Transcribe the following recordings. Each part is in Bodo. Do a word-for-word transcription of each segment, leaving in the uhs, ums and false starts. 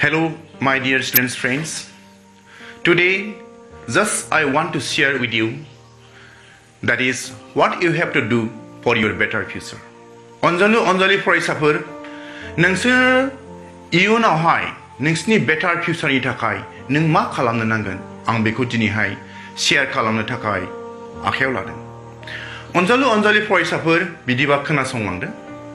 Hello, my dear students, friends. Today, just I want to share with you that is what you have to do for your better future. Anjali Anjali फरायसाफोर नोंसोर इयुनावहाय नोंसिनि better future नि थाखाय नों मा खालामनो नांगोन आं बेखौ दिनैहाय शेयार खालामनो थाखाय आखायाव लादों. अनजालु अनजालि फरायसाफोर बिदिबा खोनासंलांदो.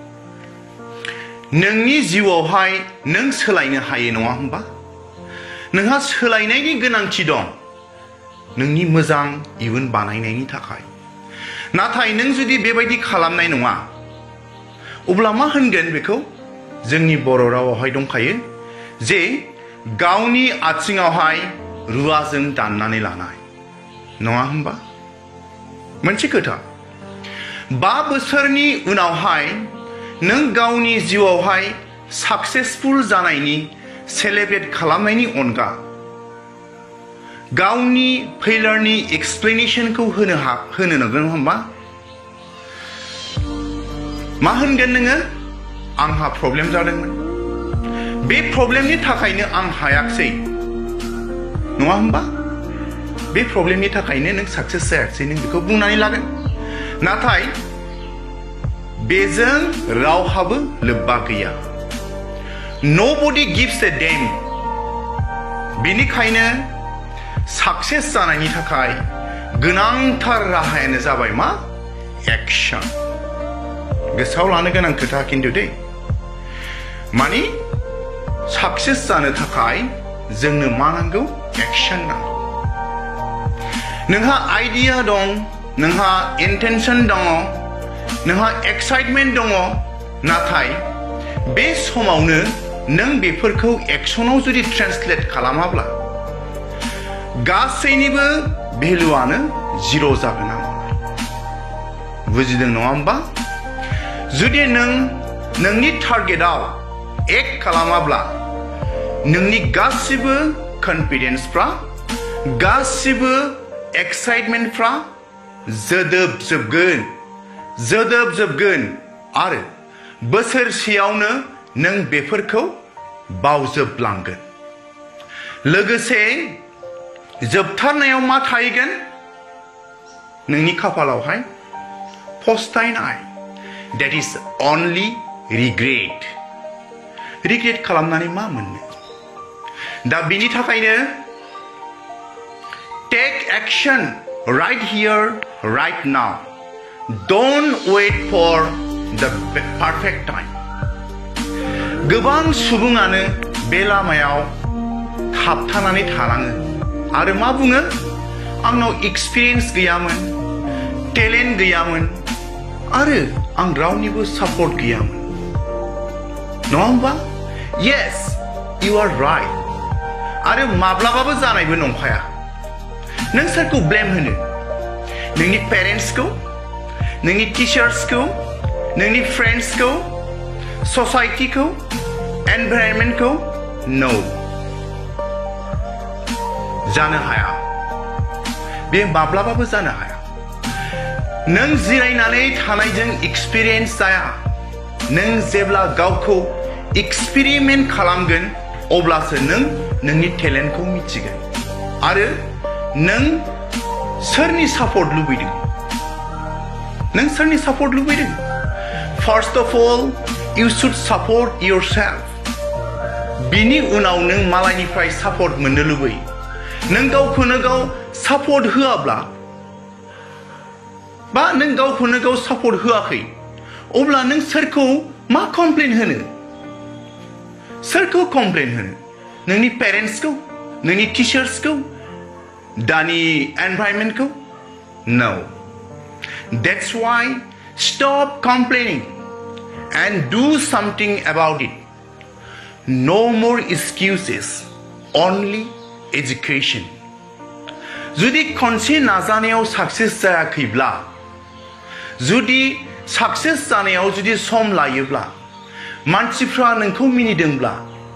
नोंनि जिउआवहाय नों सोलायनो हायो नङा होमबा? नोंहा सोलायनायनि गोनांथि दं नोंनि मोजां इयुन बानायनायनि थाखाय. नाथाय नों जुदि बेबायदि खालामनाय नङा अब्ला मा होनगोन बेखौ जोंनि बर' रावावहाय दंखायो जे गावनि आथिङावहाय रुवाजों दाननानै लानाय नङा होमबा? मोनसे खोथा बा बोसोरनि उनावहाय नों गावनि जिउआवहाय सक्सेसफुल जानायनि सेलेब्रेट खालामनायनि अनगा गावनि फेलियरनि एक्सप्लेनेशनखौ होनो हा होनो नांगोन होमबा? मा होनगोन नोङो आंहा प्रब्लेम जादोंमोन बे प्रब्लेमनि थाखायनो आं हायाखसै नङा होमबा? बे प्रब्लेमनि थाखायनो नों सक्सेस जायाखसै नों बेखौ बुंनानै लागोन. नाथाय बेजों रावहाबो लोब्बा गैया. Nobody gives a damn. बेनिखायनो सक्सेस जानायनि थाखाय गोनांथार राहायानो जाबाय मा? एक्शन. गोसोआव लानो गोनां खोथा खिन्थु दे माने सक्सेस जानो थाखाय जोंनो मा नांगौ? एक्शन नांगौ. नोंहा आइडिया दं, नोंहा इन्टेंशन दङ, नोंहा एक्साइटमेन्ट दङ, नाथाय बे समावनो नों बेफोरखौ एक्शनाव जुदि ट्रान्सलेट खालामाब्ला गासैनिबो भेलुआनो जिर' जागोन. बुजिदों नङा होमबा? जुदि नों नोंनि टारगेटआव एक्ट खालामाब्ला नोंनि गासिबो कन्फिडेन्सफ्रा गासिबो एक्साइटमेन्टफ्रा जोदोबजोबगोन जोदोबजोबगोन आरो बोसोरसेयावनो नों बेफोरखौ बावजोबलांगोन. लोगोसे जोबथारनायाव मा थाहैगोन? नोंनि खाफालावहाय फस्थायनाय. That is only regret. Regret खालामनानै मा मोननो? दा बिनि थाखायनो take action right here right now. Don't wait for the perfect time. गोबां सुबुङानो बे लामायाव थाबथानानै थालाङो आरो मा बुङो? आंनाव एक्सपिरियेन्स गैयामोन, टेलेन्ट गैयामोन आरो आं रावनिबो सापर्ट गैयामोन. नङा होमबा? Yes, you are right. आरो माब्लाबाबो जानायबो नंखाया. नों सोरखौ ब्लेम होनो? नोंनि पेरेन्ट्सखौ, नोंनि टीचार्सखौ, नोंनि फ्रेन्ड्सखौ, ससाइटिखौ, एनभायरनमेन्टखौ? नो, जानो हाया. बे माब्लाबाबो जानो हाया. नों जिरायनानै थानायजों एक्सपिरियेन्स जाया. नों जेब्ला गावखौ एक्सपेरिमेन्ट खालामगोन अब्लासो नों नोंनि टेलेन्टखौ मिथिगोन आरो नों सोरनि सापर्ट लुबैदों? नों सोरनि सापर्ट लुबैदों? First of all you should support yourself. बिनि उनाव नों मालायनिफ्राय सापर्ट मोननो लुबैयो. नों गावखौनो गाव सापर्ट होआब्ला बा नों गावखौनो गाव सापर्ट होआखै अब्ला नों सोरखौ मा कमप्लेन होनो? सोरखौ कमप्लेन होनो? नोंनि पेरेन्ट्सखौ, नोंनि टीचार्सखौ, दानि एनभायरनमेन्टखौ? No. That's why stop complaining and do something about it. No more excuses, only education. जुदि खनसे नाजानायाव सक्सेस जायाखैब्ला, जुदि सक्सेस जानायाव जुदि सम लायोब्ला, मानसिफ्रा नोंखौ मिनिदोंब्ला,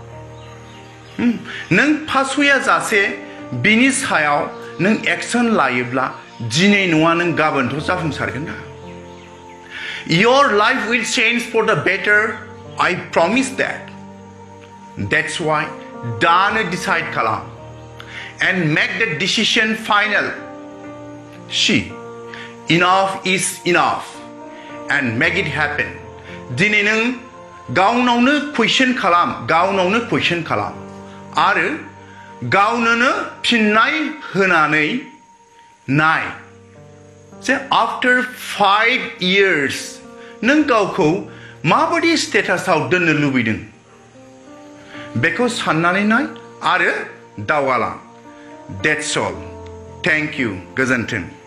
नों फासया जासे बिनि सायाव नों एक्शन लायोब्ला दिनै नङा नों गाबोनथ' जाफुंसारगोन ना? Your life will change for the better. I promise that. That's why दानो decide खालाम and make the decision final. See, enough is enough and make it happen. दिनै नों गावनावनो question खालाम, गावनावनो question खालाम आरो गावनोनो फिननाय होनानै नाय जे after five years नों गावखौ माबायदि स्टेटासआव दोननो लुबैदों बेखौ साननानै नाय आरो दावगालां. That's all. Thank you. Goodbye.